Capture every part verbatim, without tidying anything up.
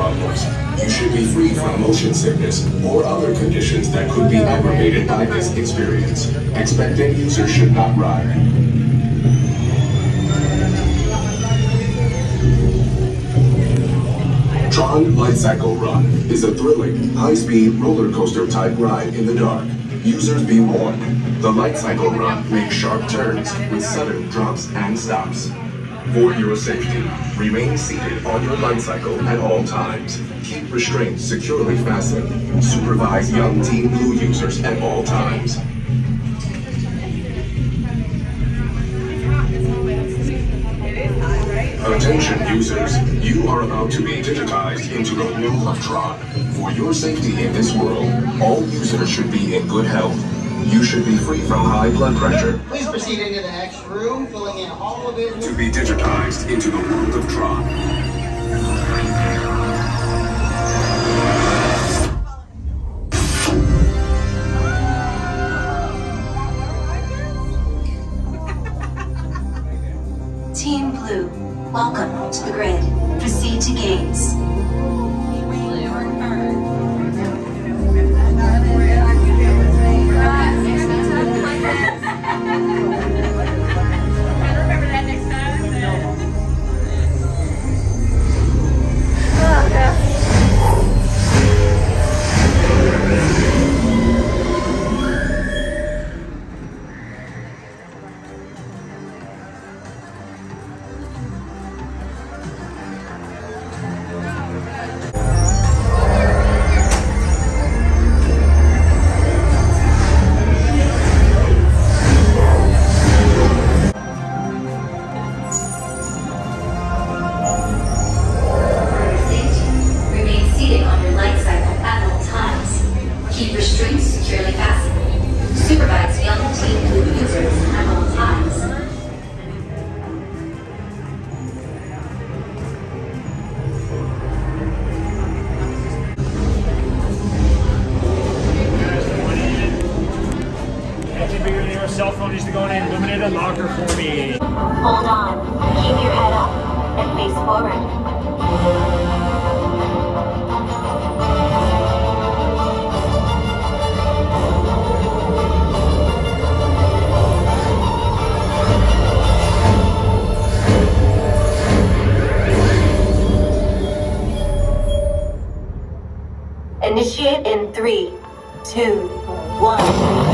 problems. You should be free from motion sickness or other conditions that could be aggravated by this experience. Expectant users should not ride. Tron Light Cycle Run is a thrilling, high-speed roller coaster type ride in the dark. Users be warned, the Light Cycle Run makes sharp turns with sudden drops and stops. For your safety, remain seated on your light cycle at all times. Keep restraints securely fastened. Supervise young Team Blue users at all times. Attention users, you are about to be digitized into the world of Tron. For your safety in this world, all users should be in good health. You should be free from high blood pressure. Please proceed into the next room, filling in all of it. To be digitized into the world of Tron. Team Blue, welcome to the grid. Proceed to gates. Keep restraints securely fastened. Supervise young Team Blue users at all times. Anything bigger than your cell phone needs to go in an illuminated locker for me. Hold on. Keep your head up and face forward. Initiate in three, two, one.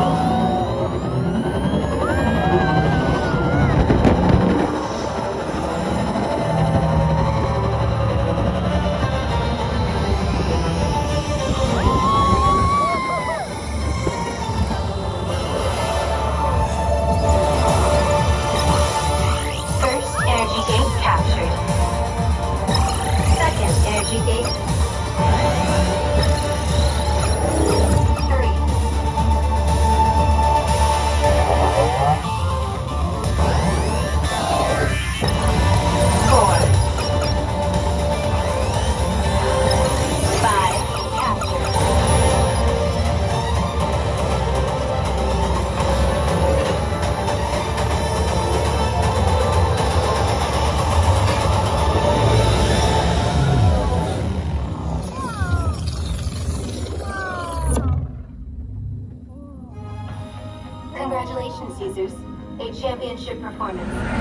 First energy gate captured. Second energy gate. Congratulations, users. A championship performance.